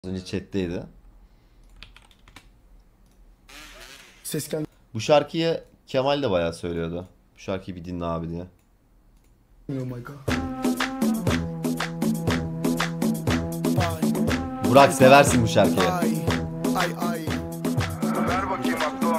Az önce chat'teydi. Ses gelmiyor. Bu şarkıyı Kemal de bayağı söylüyordu. Bu şarkıyı bir dinle abi diye. Oh my god. Burak seversin bu şarkıyı. Ay ay. Ver bakayım Akdo.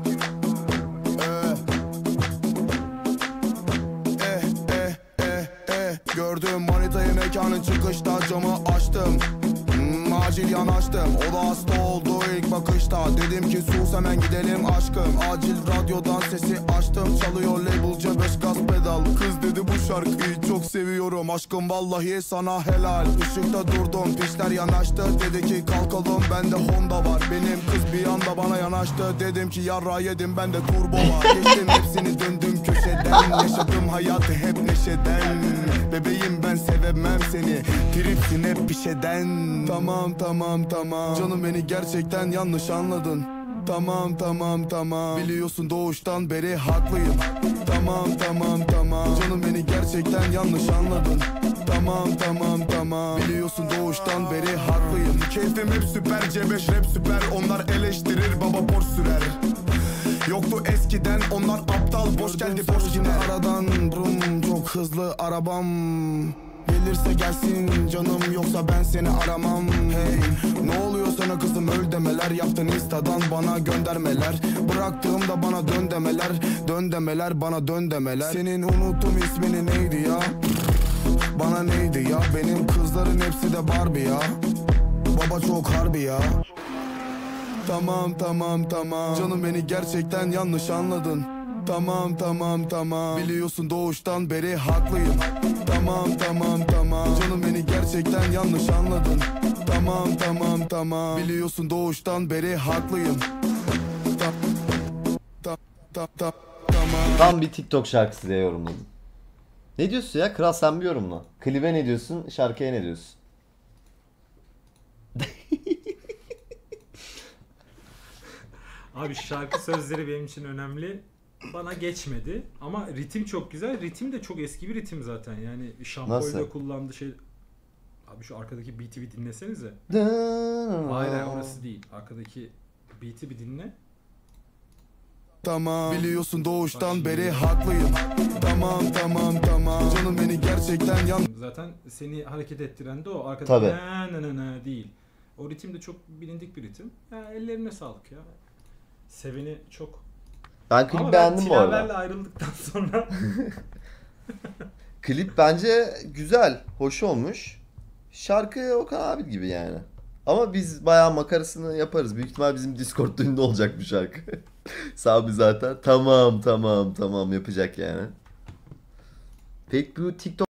Gördüm manitayı mekanın çıkışta camı açtım. Acil yanaştım. O da hasta oldu ilk bakışta. Dedim ki sus hemen gidelim aşkım. Acil radyodan sesi açtım. Çalıyor label C5 gaz pedal. Kız dedi bu şarkıyı çok seviyorum. Aşkım vallahi sana helal. Işıkta durdum pişler yanaştı. Dedi ki kalkalım bende Honda var. Benim kız bir anda bana yanaştı. Dedim ki yarra yedim bende turbo var. Geçtim hepsini döndüm köşeden. Yaşadım hayatı hep neşeden. Bebeğim ben sevemem seni. Tripsin hep bir şeyden. Tamam. Canım beni gerçekten yanlış anladın. Tamam. Biliyorsun doğuştan beri haklıyım. Tamam. Canım beni gerçekten yanlış anladın. Tamam. Biliyorsun doğuştan beri haklıyım. Keyfim hep süper, C5 rap süper. Onlar eleştirir, baba borç sürer. Yoktu eskiden onlar aptal, boş geldi boş gider. Aradan brum çok hızlı arabam. Gelirse gelsin canım yoksa ben seni aramam. Hey ne oluyor sana kızım öl demeler. Yaptın instadan bana göndermeler. Bıraktığımda bana dön demeler. Dön demeler bana dön demeler. Senin unuttum ismini neydi ya? Bana neydi ya? Benim kızların hepsi de Barbie ya. Baba çok harbi ya. Tamam. Canım beni gerçekten yanlış anladın. Tamam. Biliyorsun doğuştan beri haklıyım. Tamam. Canım beni gerçekten yanlış anladın. Tamam. Biliyorsun doğuştan beri haklıyım. Tamam. Tam bir TikTok şarkısı diye yorumladım. Ne diyorsun ya? Kral sen bir yorumla. Klibe ne diyorsun? Şarkıya ne diyorsun? Abi şarkı sözleri benim için önemli. Bana geçmedi. Ama ritim çok güzel. Ritim de çok eski bir ritim zaten. Yani şampoyla Nasıl? kullandığı şey... Abi şu arkadaki beat'i bir dinlesenize. Hayır orası değil. Arkadaki beat'i bir dinle. Tamam. Biliyorsun doğuştan beri haklıyım. Tamam. Canım beni gerçekten Zaten seni hareket ettiren de o. Arkada Tabii. na değil. O ritim de çok bilindik bir ritim. Ya ellerine sağlık ya. Seveni çok. Ben klip Ama beğendim ben bu arada. Tilaver'le ayrıldıktan sonra Klip bence güzel, hoş olmuş. Şarkı Okan abi gibi yani. Ama biz bayağı makarasını yaparız. Büyük ihtimal bizim Discord düğünde olacak bu şarkı. Sabi zaten. Tamam yapacak yani. Peki bu TikTok